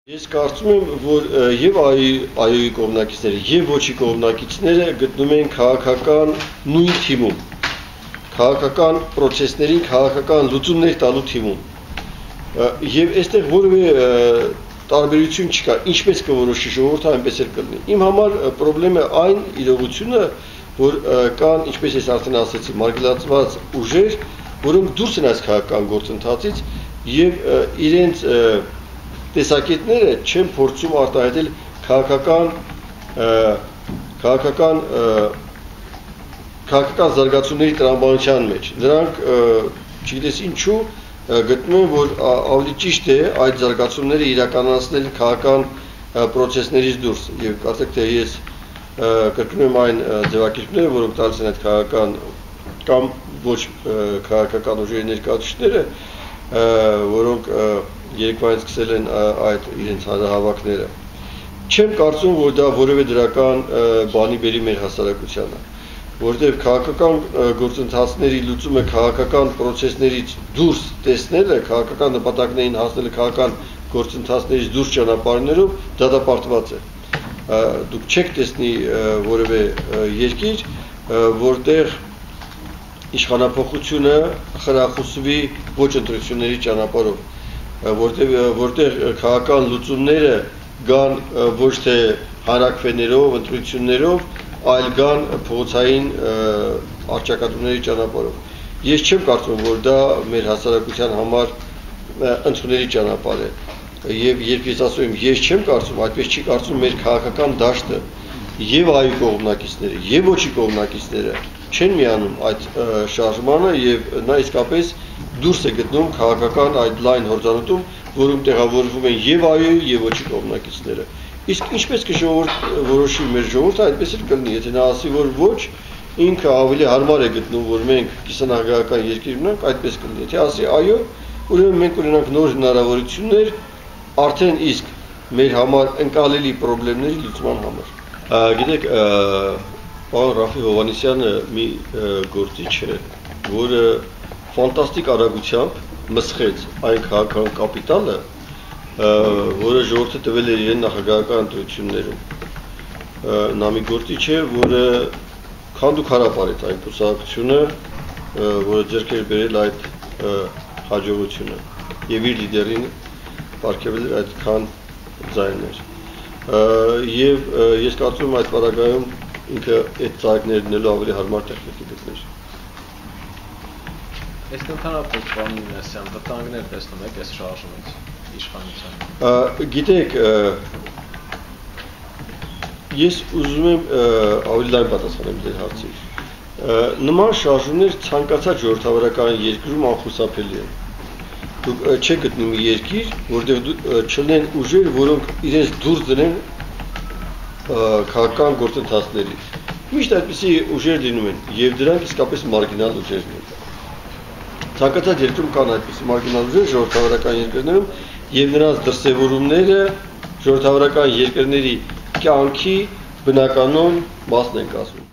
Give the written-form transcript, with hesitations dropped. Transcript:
Ես կարծում եմ, որ եւ այոյի կողմնակիցները եւ ոչի կողմնակիցները գտնում են քաղաքական նույն թիմում, քաղաքական process-ներին, քաղաքական լուծումներ տալու թիմում։ Եվ այստեղ որևէ տարբերություն չկա, ինչպես կորոշի ժողովուրդը, այնպես էլ կլինի։ Իմ համար խնդրեմը այն իրողությունը, որ կան, ինչպես ես արդեն ասացի, մարգելացված ուժեր, որոնք դուրս են այս քաղաքական գործընթացից եւ իրենց տեսակետները չեն փորձում արտահայտել քաղաքական զարգացումների տրամաբանության մեջ։ Նրանք չգիտես ինչու գտնում են, որ ավելի ճիշտ է այդ զարգացումները իրականացնել քաղաքական process-ներից դուրս։ Եվ կարծեք թե ես կրկնում եմ այն ձևակերպները, որոնք տալիս են այդ քաղաքական կամ ոչ քաղաքական ուժերի ներկայացուցիչները, որոնք երեկվայից սկսել են այդ իրենց հանրահավաքները։ Չեմ կարծում, որ դա որևէ դրական բանի բերի մեր հասարակությանը, որտեղ քաղաքական գործընթացների լուծումը քաղաքական process-ներից դուրս տեսնելը, քաղաքական նպատակներին հասնելը քաղաքական գործընթացներից դուրս ճանապարհներով դատապարտված է։ Դուք չեք տեսնի որևէ երկիր, որտեղ իշխանափոխությունը խրախուսվի ոչ ընտրությունների ճանապարհով, որտեղ քաղաքական լուծումները գան ոչ թե հանրակրվեներով, ընտրություններով, այլ գան փողոցային առճակատումների ճանապարհով։ Ես չեմ կարծում, որ դա մեր հասարակության համար ընդունելի ճանապարհ է։ Եվ երբ ես ասում եմ, ես չեմ կարծում, այդպես չի կարծում մեր քաղաքական դաշտը եւ այո կողմնակիցները, եւ ոչի կողմնակիցները չեն միանում այդ շարժմանը եւ նա իսկապես դուրս է գտնում քաղաքական այդ լայն հորձանուտում, որում տեղավորվում են եւ այոյի եւ ոչի կողմնակիցները։ Իսկ ինչպես կորոշի մեր ժողովուրդը, այդպես էլ կլինի, եթե նա ասի, որ ոչ, ինքը ավելի հարմար է գտնում, որ մենք կիսանահանգական երկիր ունենք, այդպես կլինի։ Եթե ասի այո, ուրեմն մենք ունենանք նոր հնարավորություններ արդեն իսկ մեր համար ընկալելի խնդիրների լուծման համար։ Գիտեք, պարոն Ռաֆի Հովհաննիսյանը մի գործիչ է, որը ֆանտաստիկ արագությամբ մսխեց այն քաղաքական կապիտալը, որը ժողովուրդը տվել էր իրեն նախագահական ընտրություններում։ Նա մի գործիչ է, որը քանդուքարապ արեց այն կուսակցությունը, որը ձեռք էր բերել այդ հաջողությունը եւ իր լիդերին պարգևել էր այդքան ձայներ։ Եվ ես կարծում եմ այդ պարագայում ինքը այդ ծաղիկները դնելու ավելի հարմար տեխնիկի գտներ։ Իսկ ընդհանրապես պարոն Մինասյան, վտանգներ տեսնում եք այս շարժումից իշխանության։ Գիտեք, ես ուզում եմ ավելի լայն պատասխանեմ ձեր հարցին։ Նման շարժումներ ցանկացած ժողովրդավարական երկրում անխուսափելի են։ Դուք չեք գտնում մի երկիր, որտեղ չլինեն ուժեր, որոնք իրենց դուրս դնեն քաղաքական գործընթացներից։ Միշտ այդպիսի ուժեր լինում են, եւ դրանք իսկապես մարգինալ ուժերն են։ Ցանկացած երկրում կան այդպիսի մարգինալ ուժեր ժողովրդավարական երկրներում, եւ նրանց դրսեւորումները ժողովրդավարական երկրների կյանքի բնականon մասն են կազմում։